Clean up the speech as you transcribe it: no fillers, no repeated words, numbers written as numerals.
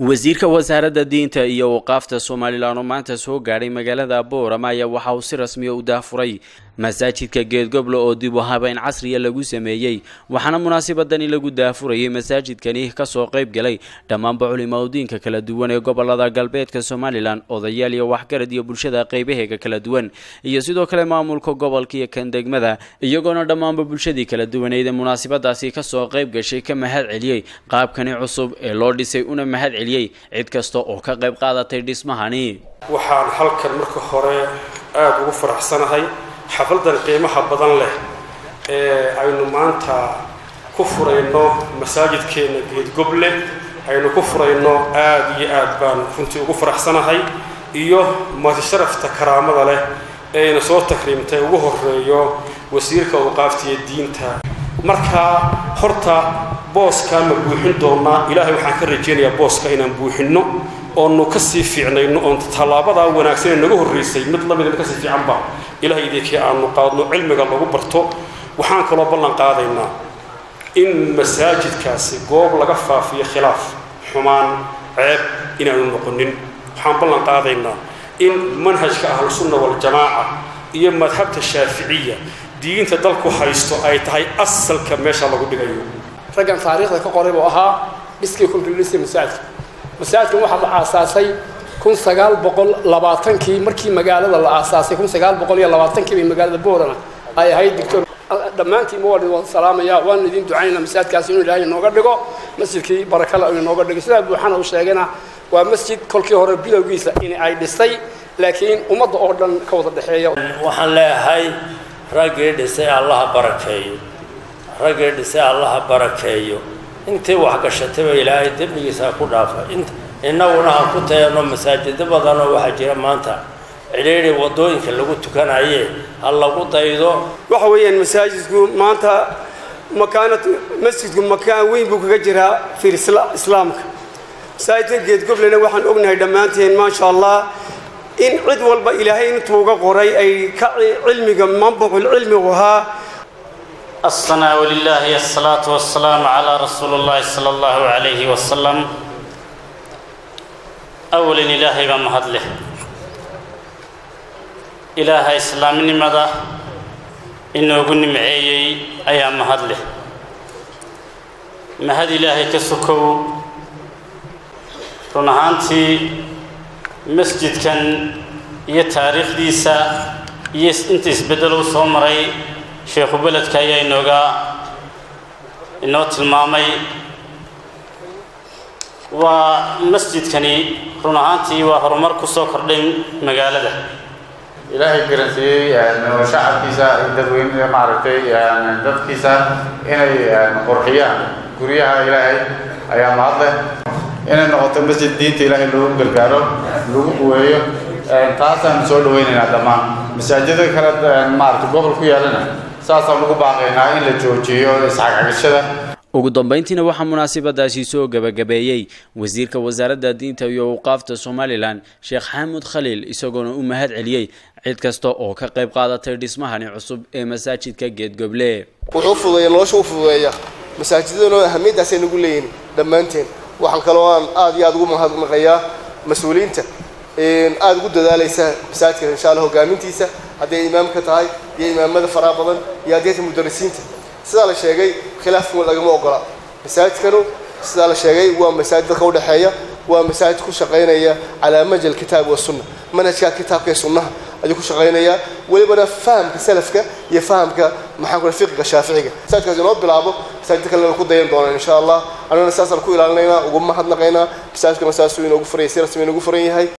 wasiirka wasaaradda diinta iyo waqaafta Soomaaliland oo maanta soo gaaray magaalada Boorama ayaa waxa uu si rasmi ah u daafuray masaajidka Geedgoblo oo dib u habeyn casri ah lagu sameeyay waxaana munaasabadani lagu daafurayay masaajidkani ka soo qayb galay dhammaan culimada kala duwan ee gobolada galbeedka Soomaaliland odayaal iyo waxgarad iyo bulshada qaybaheega kala duwan iyo sidoo kale maamulka gobolka iyo kan degmada iyagoona dhammaan bulshadii kala duwan ee munaasabadaasi ka soo qayb gashay ka mahad celiyay qaabkani cusub ee loo dhisay una mahad cid kasta oo ka qayb qaadatay dhismahani waxaan halkan marka hore aad ugu faraxsanahay xafladan qiimaha badan leh ee aynu maanta ku furayno masaajidkeena Geedgoble aynu ku furayno aad iyo aad baan runtii ugu faraxsanahay iyo maasharafta karaamada leh ee soo takriimtay ugu horeeyo wasiirka waqaafta diinta marka horta booska ma buuxin doona ilaahay waxaan ka rajeynayaa booska inaan buuxino oo nu ka sii fiicnayno oo talaabada wanaagsan ee nagu horeysay mid la mid ka sii fiican ba ilaahay idinka aanu qaadno cilmiga lagu barto waxaan kala ballan qaadaynaa in masaajidkaasi goob laga faafiyo khilaaf xumaan ceeb inaanu noqonin waxaan ballan qaadaynaa in manhajka ahlus sunna wal jamaa iyo madhabta shaafiiciya diinta dalku haysto ay tahay asalka meesha lagu dhigayo raggan taariikhda ka qoray oo ahaa dhiskii kulkiilisay masaajidkan waxa la aasaasay 1920kii markii magaalada la aasaasay 1920kii bay magaalada Boorama ay ahayd doctor dhamaantii moodii salaamaya waan idin ducaynaa masaajidkaasi inuu Ilaahay nooga dhigo masjidkii barakada inuu nooga dhigo sida waxaan u sheeganaa waa masjid kolkii hore bilowgiisa in ay dhisay laakiin ummadda oo dhan ka wada dhaxeeyo waxaan leeyahay ragii dhisay Allah barakeeyo ragii dhisay Allah barakeeyo intii wax gashatay Ilaahay dambigiisa ku dhaafa innaguna aan ku tayano masaajid badan oo waxa jira maanta cileeri wadooyinka lagu tukanaayay hal lagu daydo waxa weeyaan masaajidku maanta masjidku makaan weyn buu kaga jiraa fi islaamka masaajidka Geedgoblena waxaan ognahay dhamaanteen ma sha Allah in cid walba Ilaahay intuu uga qoray ay ka cilmiga manbuucul cilmi waha الصلاة ولله الصلاة والسلام على رسول الله صلى الله عليه وسلم أولا إلهي بمهد له إله إسلام نمضى إنه قلن معي أيام مهد له مهد إلهي كسكو رنهانتي مسجد كان يتاريخ ديسا انتس بدلو صومري شيخ بلد كايا إنه تلمامي ومسجد كني رنهانتي وهرمر كسو كردين مقالة إلهي كرنسي إنه شعب كيسا يدوين معرفتي دد كيسا إنه قرحية كوريها إلهي أيام هذا إنه نقطة مسجد دينتي إلهي لهم بالكارو لهم قوية تاسا نسول ويننا دمان مساجد كانت معرفة قبل كويا لنا ugu dambeyntiina waxa munaasabadaasi soo gabagabeeyay wasiirka wasaaradda diinta iyo waqaafta Soomaaliland Sheekh Xamuud Khaliil isagoona u mahad celiyay cid kasta oo ka qayb qaadatay dhismahani cusub ee masaajidka Geedgoble wuxuu fududeeyay nolosha u fududeeya masaajidada ahmiyadaas ay nagu leeyihiin dhamaanteen waxaan kaloo aad iyo aad ugu mahadnaqayaa mas'uuliyiinta aad ugu dadaalaysa masaajidka insha Allah hogaamintiisa haddii imaamka tahay iyo imaamada faraha badan iyo haddii mudarrisiinta sida la sheegay khilaafku lagama ogola masaajidkanu sida la sheegay waa masaajid ka u dhaxeeya waa masaajid ku shaqeynaya ala majal kitaab wa sunnah manhajka kitaabka sunnaha ayuu ku shaqeynaya waliba fahamka salafka iyo fahamka maxaa ku fiqhga shaafiiciga masaajidka inoo bilaabo masaajid kale ku dayan doona insha Allah anana saasal ku ilaalinayna ugu mahadnaqayna masaajidka inoogu furay si rasmi inoogu furan yahay